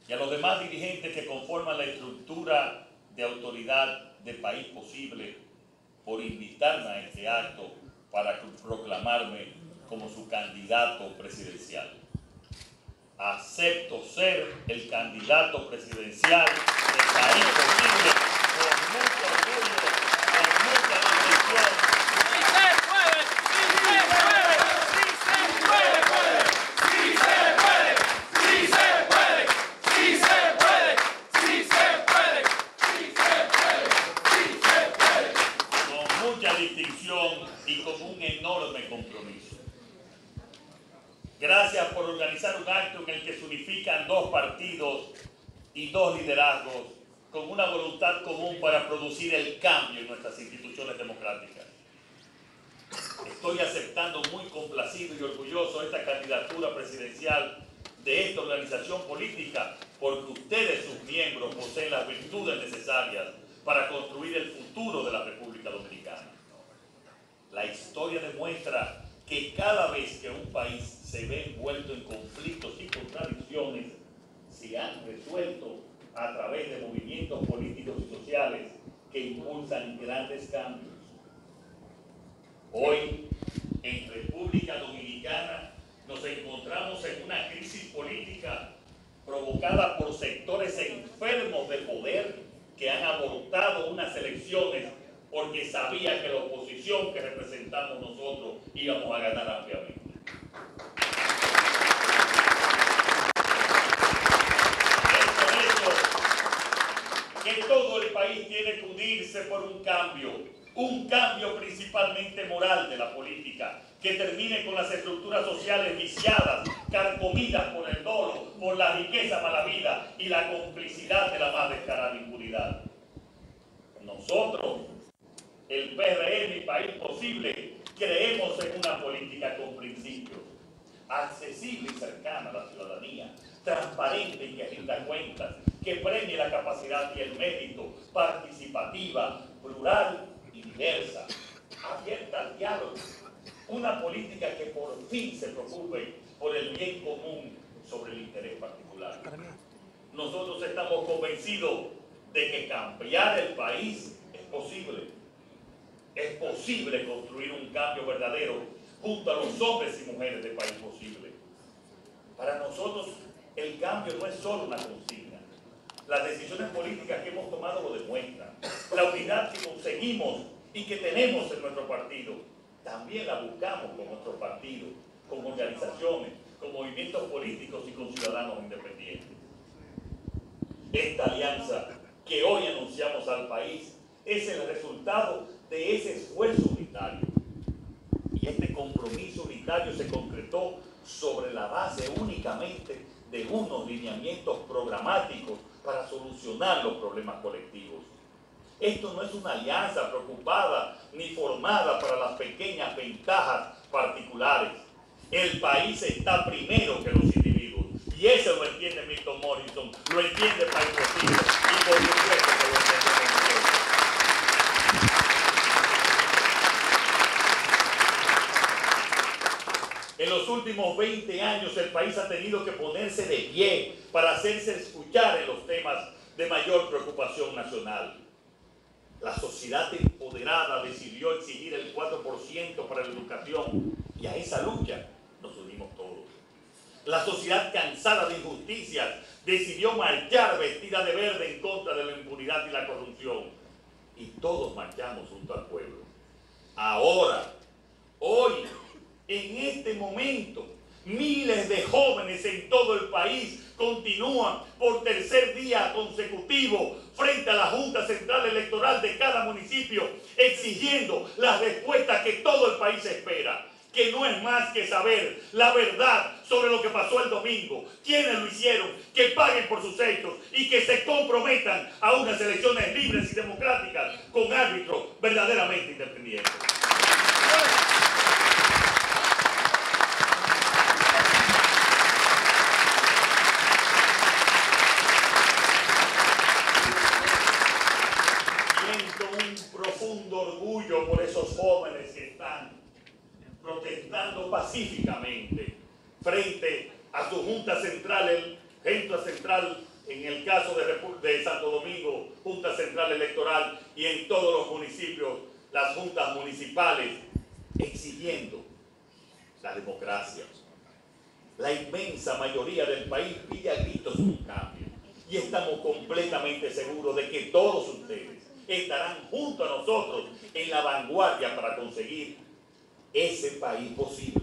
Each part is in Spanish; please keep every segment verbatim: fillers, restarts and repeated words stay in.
y a los demás dirigentes que conforman la estructura de autoridad de País Posible por invitarme a este acto para proclamarme como su candidato presidencial. Acepto ser el candidato presidencial de País Posible con mucho orgullo, con mucha distinción. ¡Sí se puede! ¡Sí se puede! ¡Sí se puede! ¡Sí se puede! ¡Sí se puede! ¡Sí se puede! ¡Sí se puede! ¡Sí se puede! ¡Sí se puede! Con mucha distinción y con un enorme compromiso. Gracias por organizar un acto en el que se unifican dos partidos y dos liderazgos con una voluntad común para producir el cambio en nuestras instituciones democráticas. Estoy aceptando muy complacido y orgulloso esta candidatura presidencial de esta organización política porque ustedes, sus miembros, poseen las virtudes necesarias para construir el futuro de la República Dominicana. La historia demuestra que cada vez que un país se ve envuelto en conflictos y contradicciones, se han resuelto a través de movimientos políticos y sociales que impulsan grandes cambios. Hoy, en República Dominicana, nos encontramos en una crisis política provocada por sectores enfermos de poder que han abortado unas elecciones porque sabía que la oposición que representamos nosotros íbamos a ganar ampliamente. Es por eso que todo el país tiene que unirse por un cambio, un cambio principalmente moral de la política, que termine con las estructuras sociales viciadas, carcomidas por el dolo, por la riqueza mala vida y la complicidad de la más descarada impunidad. Nosotros, el P R M y País Posible, creemos en una política con principios, accesible y cercana a la ciudadanía, transparente y que rinda cuentas, que premie la capacidad y el mérito, participativa, plural y diversa, abierta al diálogo. Una política que por fin se preocupe por el bien común sobre el interés particular. Nosotros estamos convencidos de que cambiar el país es posible. Es posible construir un cambio verdadero junto a los hombres y mujeres de País Posible. Para nosotros, el cambio no es solo una consigna. Las decisiones políticas que hemos tomado lo demuestran. La unidad que conseguimos y que tenemos en nuestro partido, también la buscamos con nuestros partidos, con organizaciones, con movimientos políticos y con ciudadanos independientes. Esta alianza que hoy anunciamos al país es el resultado de ese esfuerzo unitario. Y este compromiso unitario se concretó sobre la base únicamente de unos lineamientos programáticos para solucionar los problemas colectivos. Esto no es una alianza preocupada ni formada para las pequeñas ventajas particulares. El país está primero que los individuos. Y eso lo entiende Milton Morrison, lo entiende País Posible y por supuesto que lo entendemos nosotros. En los últimos veinte años el país ha tenido que ponerse de pie para hacerse escuchar en los temas de mayor preocupación nacional. La sociedad empoderada decidió exigir el cuatro por ciento para la educación y a esa lucha nos unimos todos. La sociedad cansada de injusticias decidió marchar vestida de verde en contra de la impunidad y la corrupción. Y todos marchamos junto al pueblo. Ahora, hoy, en este momento, miles de jóvenes en todo el país continúan por tercer día consecutivo frente a la Junta Central Electoral de cada municipio exigiendo las respuestas que todo el país espera, que no es más que saber la verdad sobre lo que pasó el domingo, quiénes lo hicieron, que paguen por sus hechos y que se comprometan a unas elecciones libres y democráticas con árbitros verdaderamente independientes. Orgullo por esos jóvenes que están protestando pacíficamente frente a su Junta Central, el Junta Central en el caso de, de Santo Domingo, Junta Central Electoral, y en todos los municipios, las juntas municipales, exigiendo la democracia. La inmensa mayoría del país pide a gritos un cambio, y estamos completamente seguros de que todos ustedes estarán junto a nosotros en la vanguardia para conseguir ese país posible.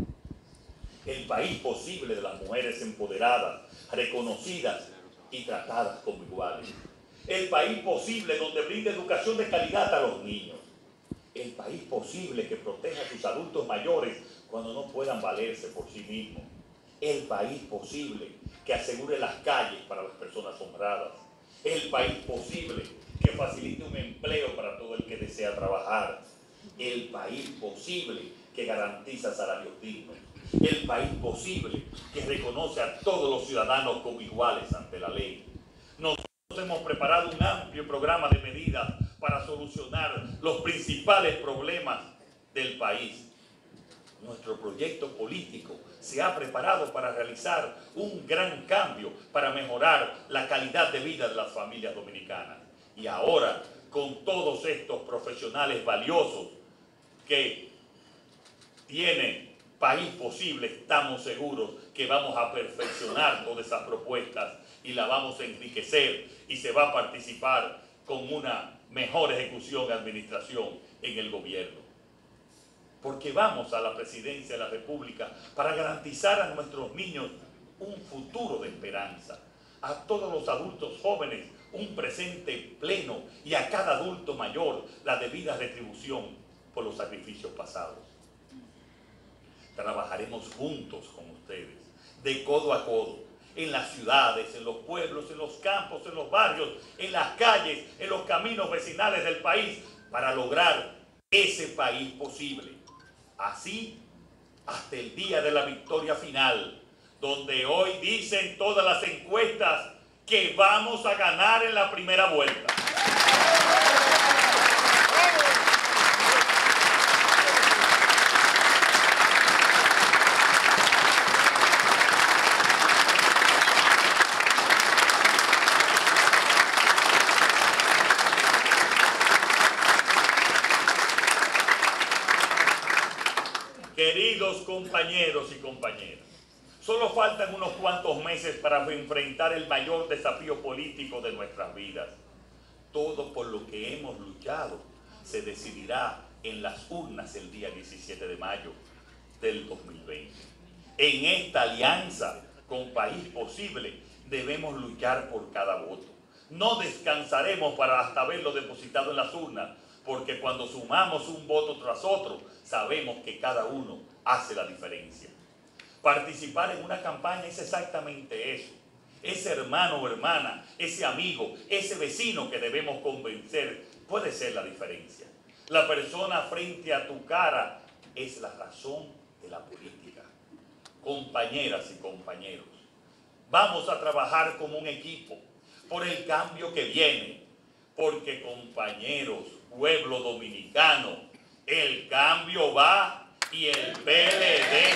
El país posible de las mujeres empoderadas, reconocidas y tratadas como iguales. El país posible donde brinde educación de calidad a los niños. El país posible que proteja a sus adultos mayores cuando no puedan valerse por sí mismos. El país posible que asegure las calles para las personas honradas. El país posible que facilite un empleo para todo el que desea trabajar. El país posible que garantiza salarios dignos. El país posible que reconoce a todos los ciudadanos como iguales ante la ley. Nosotros hemos preparado un amplio programa de medidas para solucionar los principales problemas del país. Nuestro proyecto político se ha preparado para realizar un gran cambio para mejorar la calidad de vida de las familias dominicanas. Y ahora, con todos estos profesionales valiosos que tienen País Posible, estamos seguros que vamos a perfeccionar todas esas propuestas y la vamos a enriquecer, y se va a participar con una mejor ejecución y administración en el gobierno. Porque vamos a la presidencia de la República para garantizar a nuestros niños un futuro de esperanza, a todos los adultos jóvenes un presente pleno, y a cada adulto mayor la debida retribución por los sacrificios pasados. Trabajaremos juntos con ustedes, de codo a codo, en las ciudades, en los pueblos, en los campos, en los barrios, en las calles, en los caminos vecinales del país, para lograr ese país posible. Así, hasta el día de la victoria final, donde hoy dicen todas las encuestas que vamos a ganar en la primera vuelta. Queridos compañeros y compañeras, solo faltan unos cuantos meses para enfrentar el mayor desafío político de nuestras vidas. Todo por lo que hemos luchado se decidirá en las urnas el día diecisiete de mayo del dos mil veinte. En esta alianza con País Posible debemos luchar por cada voto. No descansaremos para hasta verlo depositado en las urnas, porque cuando sumamos un voto tras otro, sabemos que cada uno hace la diferencia. Participar en una campaña es exactamente eso. Ese hermano o hermana, ese amigo, ese vecino que debemos convencer puede ser la diferencia. La persona frente a tu cara es la razón de la política. Compañeras y compañeros, vamos a trabajar como un equipo por el cambio que viene, porque, compañeros, pueblo dominicano, el cambio va y el P L D